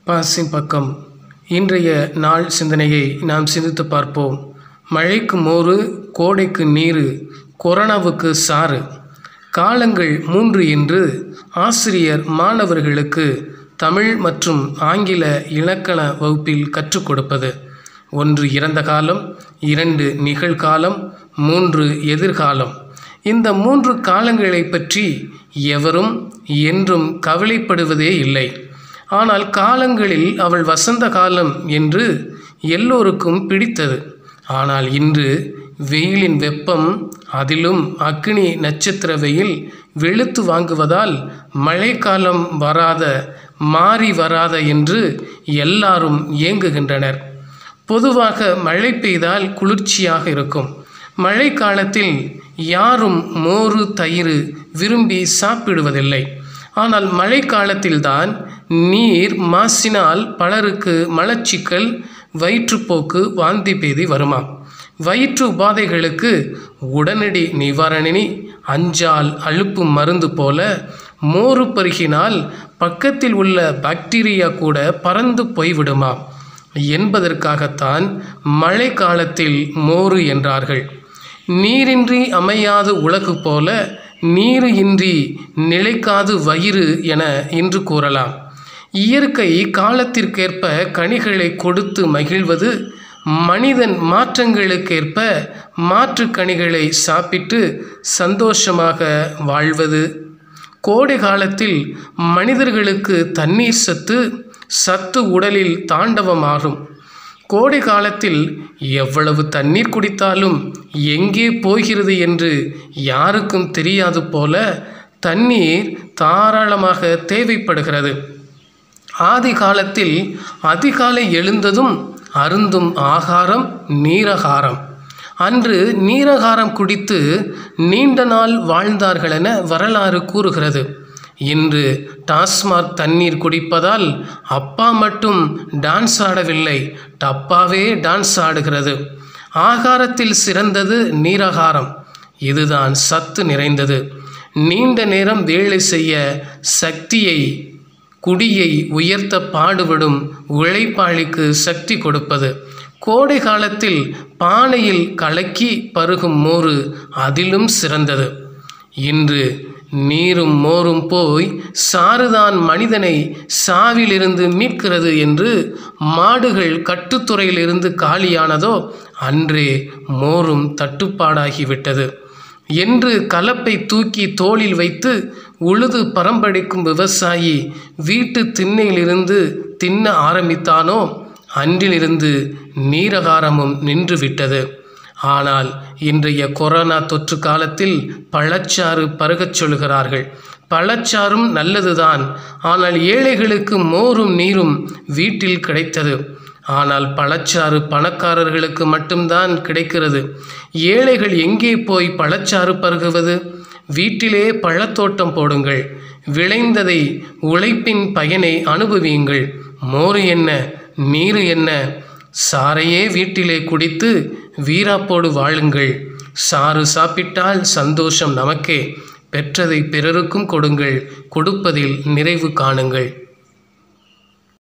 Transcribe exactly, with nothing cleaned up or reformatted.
பாசின் பக்கம். இன்றைய நாள் சிந்தனையை நாம் சிந்தித்து பார்ப்போம். மழைக்கு மோரு, கோடைக்கு நீரு, கொரோனாவுக்கு சாறு. காலங்கள் மூன்று என்று ஆசிரியர் மாணவர்களுக்கு தமிழ் மற்றும் ஆங்கில இலக்கண வகுப்பில் கற்றுக் கொடுப்பது. ஒன்று இறந்த காலம், இரண்டு நிகழ்காலம், மூன்று எதிர்காலம். இந்த மூன்று காலங்களை பற்றி எவரும் என்றும் கவலைப்படுவதே இல்லை. ஆனால் காலங்களில் அவள் வசந்த காலம் என்று எல்லோருக்கும் பிடித்தது. ஆனால் இன்று வெயிலின் வெப்பம், அதிலும் அக்னி நட்சத்திர வெயில் வெளுத்து வாங்குவதால் மழைக்காலம் வராத, மாறி வராத என்று எல்லாரும் ஏங்குகின்றனர். பொதுவாக மழை பெய்தால் குளிர்ச்சியாக இருக்கும். மழை காலத்தில் யாரும் மோரு, தயிர் விரும்பி சாப்பிடுவதில்லை. ஆனால் மழை காலத்தில்தான் நீர் மாசினால் பலருக்கு மலச்சிக்கல், வயிற்றுப்போக்கு, வாந்தி பேதி வருமாம். வயிற்று உபாதைகளுக்கு உடனடி நிவாரணி அஞ்சால் அலுப்பு மருந்து போல மோரு பருகினால் பக்கத்தில் உள்ள பாக்டீரியா கூட பறந்து போய்விடுமாம் என்பதற்காகத்தான் மழை காலத்தில் மோரு என்றார்கள். நீரின்றி அமையாது உலகு போல நீரு இன்றி நிலைக்காது வயிறு என இன்று கூறலாம். இயற்கை காலத்திற்கேற்ப கனிகளை கொடுத்து மகிழ்வது, மனிதன் மாற்றங்களுக்கேற்ப மாற்று கனிகளை சாப்பிட்டு சந்தோஷமாக வாழ்வது. கோடை காலத்தில் மனிதர்களுக்கு தண்ணீர் சத்து சத்து உடலில் தாண்டவமாகும். கோடை காலத்தில் எவ்வளவு தண்ணீர் குடித்தாலும் எங்கே போகிறது என்று யாருக்கும் தெரியாது போல தண்ணீர் தாராளமாக தேவைப்படுகிறது. ஆதி காலத்தில் அதிகாலை எழுந்ததும் அருந்தும் ஆகாரம் நீராகாரம். அன்று நீராகாரம் குடித்து நீண்ட நாள் வாழ்ந்தார்கள் என வரலாறு கூறுகிறது. இன்று டாஸ்மாக் தண்ணீர் குடிப்பதால் அப்பா மட்டும் டான்ஸ் ஆடவில்லை, டப்பாவே டான்ஸ் ஆடுகிறது. ஆகாரத்தில் சிறந்தது நீராகாரம். இதுதான் சத்து நிறைந்தது. நீண்ட நேரம் வேலை செய்ய சக்தியை, குடியை உயர்த்த பாடுபடும் உழைப்பாளிக்கு சக்தி கொடுப்பது. கோடை காலத்தில் பானையில் கலக்கி பருகும் மோரு அதிலும் சிறந்தது. இன்று நீரும் மோரும் போய் சாறுதான் மனிதனை சாவிலிருந்து மீட்கிறது என்று மாடுகள் கட்டுத்துறையிலிருந்து காலியானதோ அன்றே மோரும் தட்டுப்பாடாகிவிட்டது என்று கலப்பை தூக்கி தோளில் வைத்து உழுது பரம்படிக்கும் விவசாயி வீட்டு திண்ணையிலிருந்து தின்ன ஆரம்பித்தானோ அன்றிலிருந்து நீராகாரமும் நின்றுவிட்டது. ஆனால் இன்றைய கொரோனா தொற்று காலத்தில் பழச்சாறு பருகச் சொல்கிறார்கள். பழச்சாறும் நல்லதுதான். ஆனால் ஏழைகளுக்கு மோரும் நீரும் வீட்டில் கிடைத்தது. ஆனால் பழச்சாறு பணக்காரர்களுக்கு மட்டும்தான் கிடைக்கிறது. ஏழைகள் எங்கே போய் பழச்சாறு பருகுவது? வீட்டிலே பழத்தோட்டம் போடுங்கள். விளைந்ததை, உழைப்பின் பயனை அனுபவியுங்கள். மோரு என்ன, நீரு என்ன, சாறையே வீட்டிலே குடித்து வீராப்போடு வாழுங்கள். சாறு சாப்பிட்டால் சந்தோஷம் நமக்கே. பெற்றதை பிறருக்கும் கொடுங்கள். கொடுப்பதில் நிறைவு காணுங்கள்.